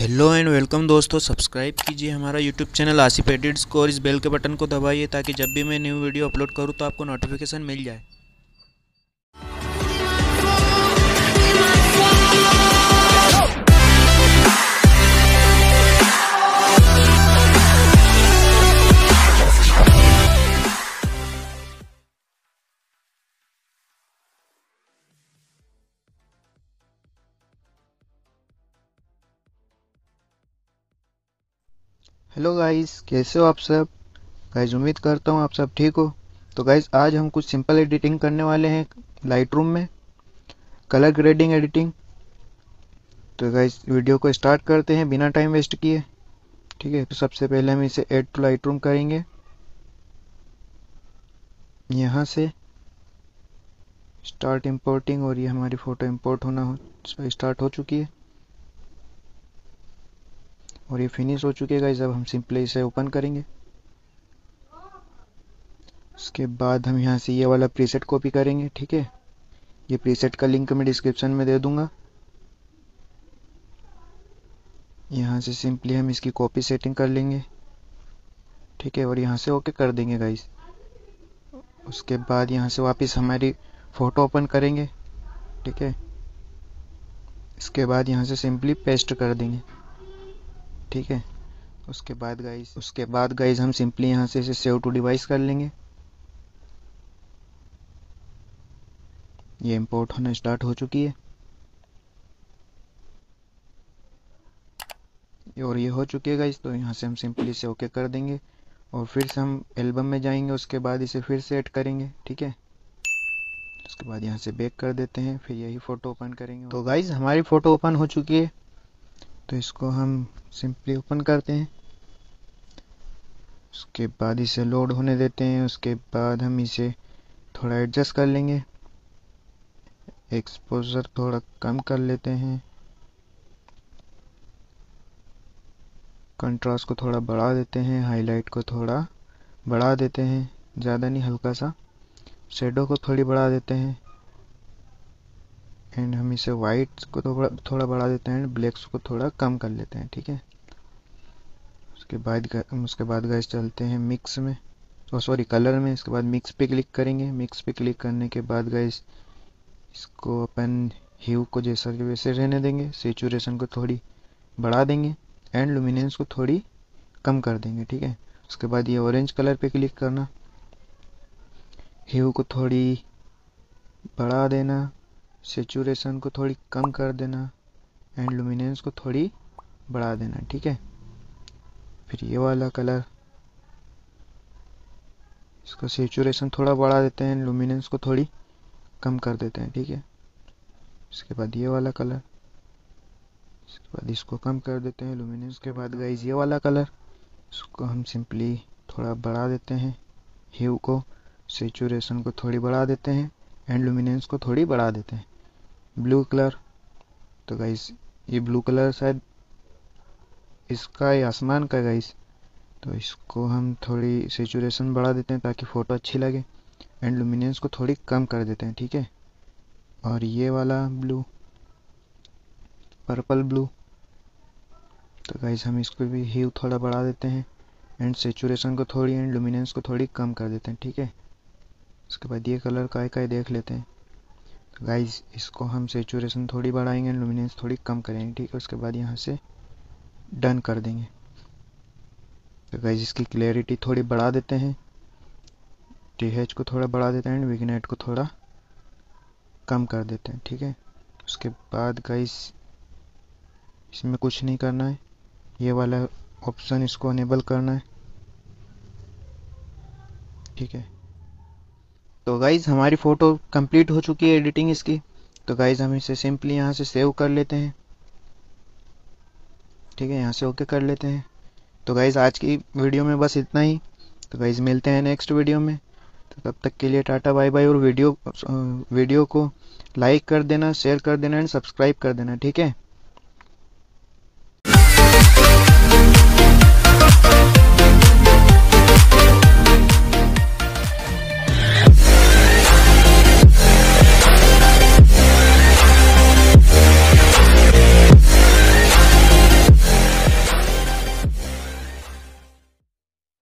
Hello and welcome दोस्तों, subscribe कीजिए हमारा यूट्यूब चैनल आसिफ एडिट्स को और इस बेल के बटन को दबाइए ताकि जब भी मैं न्यू वीडियो अपलोड करूं तो आपको नोटिफिकेशन मिल जाए। हेलो गाइस, कैसे हो आप सब। गाइस उम्मीद करता हूँ आप सब ठीक हो। तो गाइस आज हम कुछ सिंपल एडिटिंग करने वाले हैं लाइट रूम में, कलर ग्रेडिंग एडिटिंग। तो गाइस वीडियो को स्टार्ट करते हैं बिना टाइम वेस्ट किए। ठीक है, तो सबसे पहले हम इसे ऐड टू लाइट रूम करेंगे। यहाँ से स्टार्ट इंपोर्टिंग, और ये हमारी फ़ोटो इंपोर्ट होना स्टार्ट हो चुकी है और ये फिनिश हो चुकी है गाइस। अब हम सिंपली इसे ओपन करेंगे। उसके बाद हम यहाँ से ये वाला प्रीसेट कॉपी करेंगे। ठीक है, ये प्रीसेट का लिंक मैं डिस्क्रिप्शन में दे दूंगा। यहाँ से सिंपली हम इसकी कॉपी सेटिंग कर लेंगे। ठीक है, और यहाँ से ओके कर देंगे गाइस। उसके बाद यहाँ से वापस हमारी फ़ोटो ओपन करेंगे। ठीक है, इसके बाद यहाँ से सिंपली पेस्ट कर देंगे। ठीक है, उसके बाद गाइस हम सिंपली यहाँ से इसे सेव टू डिवाइस कर लेंगे। ये इंपोर्ट होना स्टार्ट हो चुकी है और ये हो चुकी है गाइस। तो यहाँ से हम सिंपली इसे ओके कर देंगे और फिर से हम एल्बम में जाएंगे। उसके बाद इसे फिर से ऐड करेंगे। ठीक है, उसके बाद यहाँ से बैक कर देते हैं, फिर यही फ़ोटो ओपन करेंगे। तो गाइस हमारी फ़ोटो ओपन हो चुकी है, तो इसको हम सिंपली ओपन करते हैं। उसके बाद इसे लोड होने देते हैं। उसके बाद हम इसे थोड़ा एडजस्ट कर लेंगे, एक्सपोजर थोड़ा कम कर लेते हैं, कंट्रास्ट को थोड़ा बढ़ा देते हैं, हाईलाइट को थोड़ा बढ़ा देते हैं, ज़्यादा नहीं हल्का सा, शेडो को थोड़ी बढ़ा देते हैं, एंड हम इसे वाइट को थोड़ा बढ़ा देते हैं, ब्लैक्स को थोड़ा कम कर लेते हैं। ठीक है, उसके बाद गाइस चलते हैं मिक्स में, सॉरी कलर में। इसके बाद मिक्स पे क्लिक करेंगे। मिक्स पे क्लिक करने के बाद गाइस इसको अपन ह्यू को जैसा कि वैसे रहने देंगे, सेचुरेशन को थोड़ी बढ़ा देंगे एंड लुमिनेंस को थोड़ी कम कर देंगे। ठीक है, उसके बाद ये ऑरेंज कलर पे क्लिक करना, ह्यू को थोड़ी बढ़ा देना, सेचुरेशन को थोड़ी कम कर देना एंड लुमिनेंस को थोड़ी बढ़ा देना। ठीक है, फिर ये वाला कलर, इसका सेचुरेशन थोड़ा बढ़ा देते हैं, लुमिनेंस को थोड़ी कम कर देते हैं। ठीक है, इसके बाद ये वाला कलर, इसके बाद इसको कम कर देते हैं लुमिनेंस। के बाद गाइस ये वाला कलर, इसको हम सिंपली थोड़ा बढ़ा देते हैं, ह्यू को, सेचुरेशन को थोड़ी बढ़ा देते हैं एंड लुमिनेंस को थोड़ी बढ़ा देते हैं। ब्लू कलर, तो गाइस ये ब्लू कलर शायद इसका है आसमान का गाइस, तो इसको हम थोड़ी सेचुरेशन बढ़ा देते हैं ताकि फ़ोटो अच्छी लगे एंड लुमिनेंस को थोड़ी कम कर देते हैं। ठीक है, और ये वाला ब्लू, पर्पल ब्लू, तो गाइस हम इसको भी ह्यू थोड़ा बढ़ा देते हैं एंड सेचुरेशन को थोड़ी एंड लुमिनेंस को थोड़ी कम कर देते हैं। ठीक है, उसके बाद ये कलर का देख लेते हैं। तो गाइस इसको हम सेचुरेशन थोड़ी बढ़ाएंगे एंड लुमिनेंस थोड़ी कम करेंगे। ठीक है, उसके बाद यहाँ से डन कर देंगे। तो गाइस इसकी क्लैरिटी थोड़ी बढ़ा देते हैं, TH को थोड़ा बढ़ा देते हैं एंड विग्नेट को थोड़ा कम कर देते हैं। ठीक है, उसके बाद गाइस इसमें कुछ नहीं करना है, ये वाला ऑप्शन इसको अनेबल करना है। ठीक है, तो गाइज हमारी फ़ोटो कंप्लीट हो चुकी है एडिटिंग इसकी। तो गाइज हम इसे सिंपली यहाँ से सेव कर लेते हैं। ठीक है, यहाँ से ओके कर लेते हैं। तो गाइज आज की वीडियो में बस इतना ही। तो गाइज मिलते हैं नेक्स्ट वीडियो में। तो तब तक के लिए टाटा बाय बाय, और वीडियो को लाइक कर देना, शेयर कर देना एंड सब्सक्राइब कर देना। ठीक है।